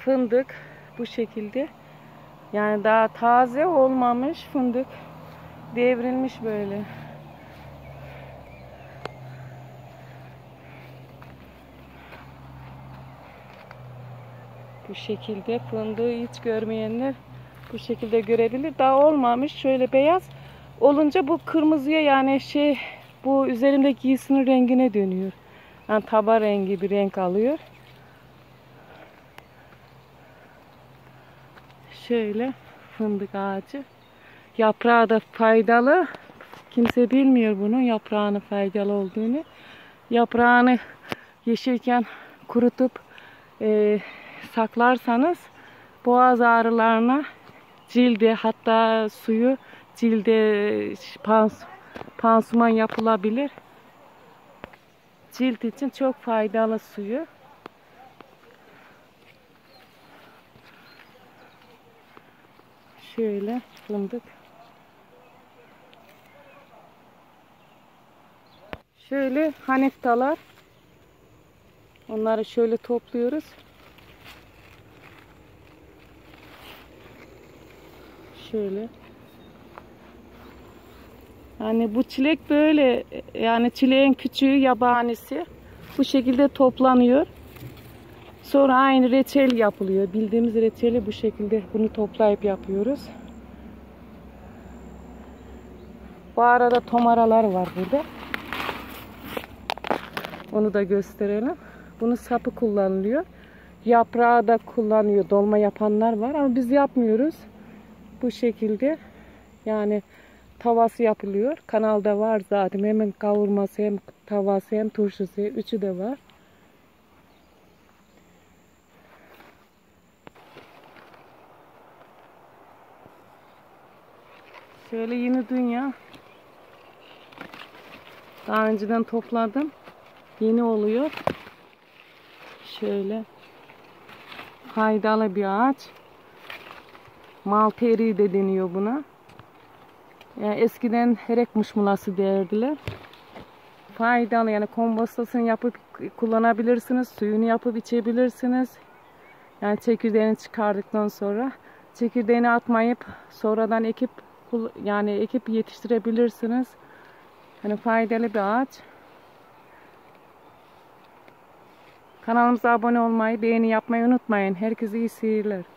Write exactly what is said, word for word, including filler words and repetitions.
fındık bu şekilde. Yani daha taze olmamış fındık. Devrilmiş böyle. Bu şekilde fındığı hiç görmeyenler bu şekilde görebilir. Daha olmamış. Şöyle beyaz olunca bu kırmızıya, yani şey, bu üzerimdeki giysinin rengine dönüyor. Yani taba rengi bir renk alıyor. Şöyle fındık ağacı. Yaprağı da faydalı. Kimse bilmiyor bunun yaprağının faydalı olduğunu. Yaprağını yeşilken kurutup e, saklarsanız boğaz ağrılarına, cilde, hatta suyu cilde pans pansuman yapılabilir. Cilt için çok faydalı suyu. Şöyle fındık. Şöyle haniftalar. Onları şöyle topluyoruz. Şöyle. Yani bu çilek böyle, yani çileğin küçüğü, yabanisi bu şekilde toplanıyor. Sonra aynı reçel yapılıyor. Bildiğimiz reçeli bu şekilde bunu toplayıp yapıyoruz. Bu arada tomaralar var burada. Onu da gösterelim. Bunun sapı kullanılıyor. Yaprağı da kullanıyor. Dolma yapanlar var ama biz yapmıyoruz. Bu şekilde yani tavası yapılıyor. Kanalda var zaten. Hem kavurması, hem tavası, hem turşusu. Üçü de var. Şöyle yeni dünya. Daha önceden topladım. Yeni oluyor. Şöyle faydalı bir ağaç. Malta eriği de deniyor buna. Yani eskiden herek muşmulası derdiler. Faydalı, yani kompostosunu yapıp kullanabilirsiniz. Suyunu yapıp içebilirsiniz. Yani çekirdeğini çıkardıktan sonra çekirdeğini atmayıp sonradan ekip yani ekip yetiştirebilirsiniz. Hani faydalı bir ağaç. Kanalımıza abone olmayı, beğeni yapmayı unutmayın. Herkese iyi seyirler.